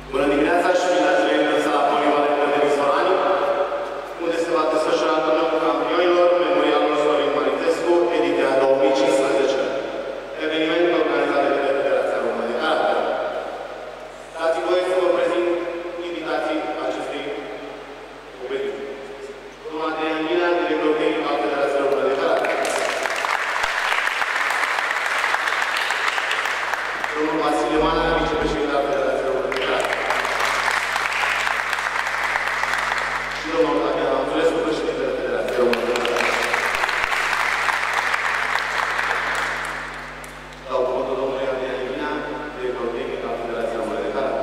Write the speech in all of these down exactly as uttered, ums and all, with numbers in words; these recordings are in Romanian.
Bună dimineața și bine ați venit în sala polivalentă de Sorani, unde se va desfășura turnul campionilor Memorialul Sorin Maritescu, ediția două mii cincisprezece. Eveniment organizat de către Federația Română de Karate. Dați-mi voie să vă prezint invitații acestei competiții. Domnul Adrian Ghina, director tehnic al Federației Română de Karate. Domnul Vasile Mana, vicepreședinte al Federației Română de Karate. Și domnul Damian Anțulescu, președinte al Federației Română de Karate. Dau cuvântul domnului Adrian Ghina, director tehnic al Federației Română de Karate.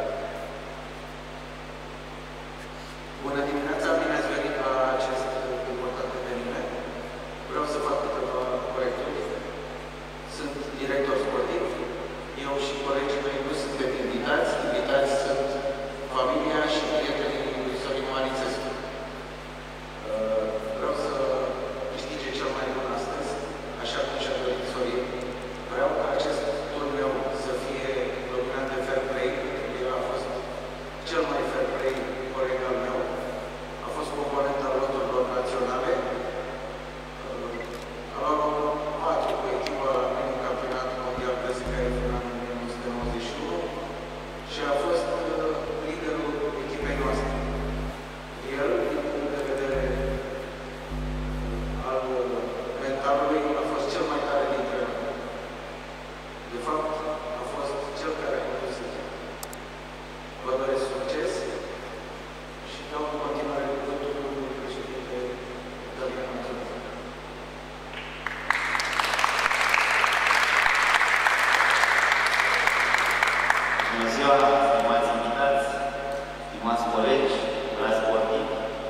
Bună dimineața, bine ați venit la acest important eveniment. Vreau să fac câteva corecturi. Sunt director sportiv. Eu și colegii mei nu suntem invitați. Invitați sunt familia și prietenii lui Sorin Marițescu. Vreau să câștige cel mai bun astăzi, așa cum și-a dorit Sorin. Vreau ca acest turneu să fie dominat de fair play, pentru că el a fost cel mai fair play coleg al meu. A fost component al loturilor naționale. A luat locul patru cu echipa în campionatul mondial P S K F în anul o mie nouă sute nouăzeci și unu și a fost liderul echipei noastre. El, din punct de vedere al mentalului, a fost cel mai tare dintre noi. De fapt, a fost cel care a condus echipa. Vă doresc succes și dau în continuare cuvântul domnului președinte Damian Anțulescu. Bună ziua, stimați invitați, stimați colegi, dragi sportivi.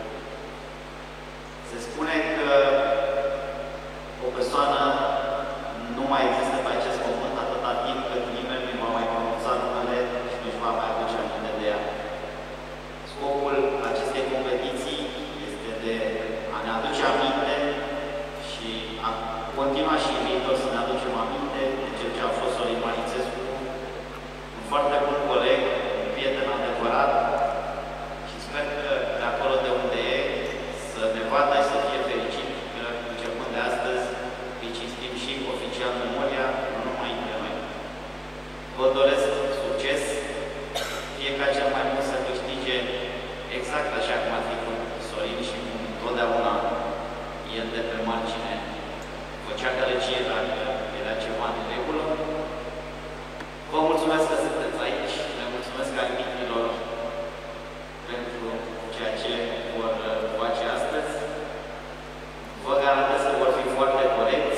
Se spune că o persoană nu mai există pe acest pământ atâta timp cât nimeni nu va mai pronunța numele și nu-și va mai aduce aminte de ea. Scopul acestei competiții este de a ne aduce aminte și a continua și în viitor să ne aducem aminte de ceea ce a fost Sorin Marițescu, un foarte bun coleg, un prieten adevărat și sper că de acolo de unde e să ne vadă și să fie fericit că începând de astăzi îi cinstim și oficial memoria, nu numai între noi. Vă doresc succes, fie ca cel mai mult să câștige exact așa cum a făcut Sorin și cum întotdeauna el de pe margine făcea gălăgie dacă era ceva în regulă. Vă mulțumesc că sunteți aici, le mulțumesc arbitrilor pentru ceea ce vor face astăzi. Vă garantez că vor fi foarte corecți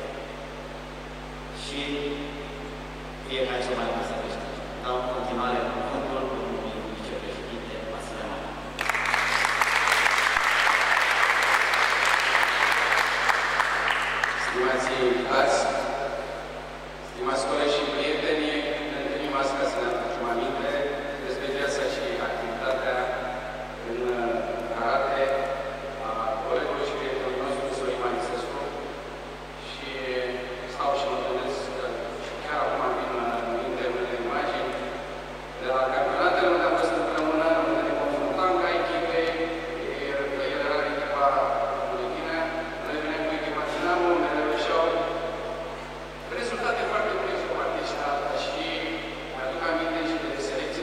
și fiecare cel mai mult să câștige. Dau în continuare cuvântul domnului vicepreședinte Vasile Mana. Stimați invitați, stimați colegi și prieteni, ne întâlnim azi ca să ne aducem aminte despre viața și activitatea în karate a colegului și prietenului nostru, Sorin Marițescu. Și stau și mă gândesc că chiar acum vin în minte unele imagini de la campionatele unde am fost împreună, unde ne confruntam ca echipe, că el era în echipa Buletinea, noi veneam cu echipa Dinamo, unde ne reușeau rezultate foarte bune și o parte și alta. Și mi-aduc aminte și de selecția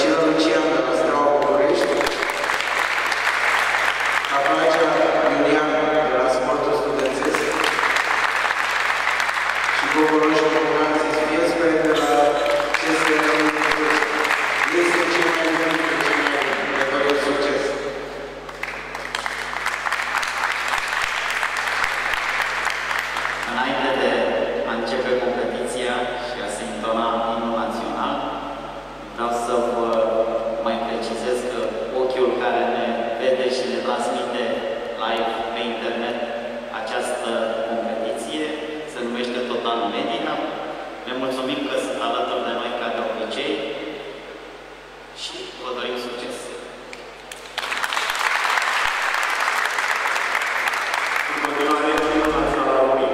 Mircea Lucian de la Steaua București, Aplagea Iulian de la Sportul Studențesc și Gogoloș Bogdan Zisfiespe de la C S R București. Este cel mai bun și cel mai bun. Ne dorim succes! Înainte de a începe competiția și a se intona imnul național, vreau să vă mai precizez că ochiul care ne vede și ne transmite live pe internet această competiție se numește Total Media. Ne mulțumim că sunt alături de noi ca de obicei și vă dorim succes! În continuare, imnul național al României.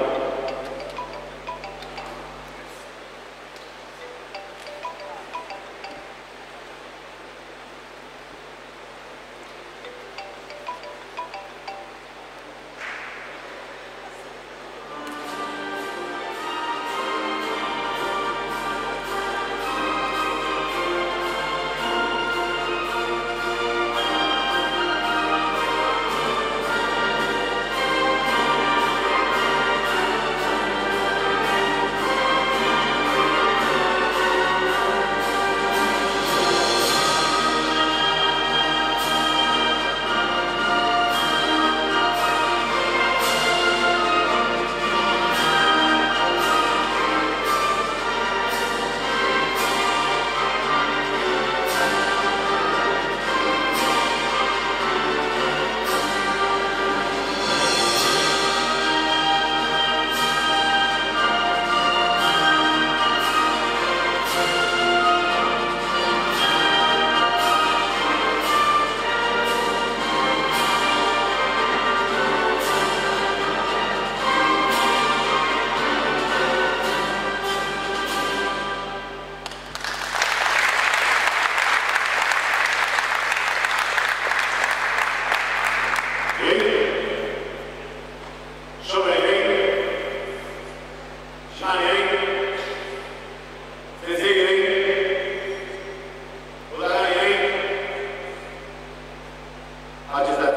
Acestea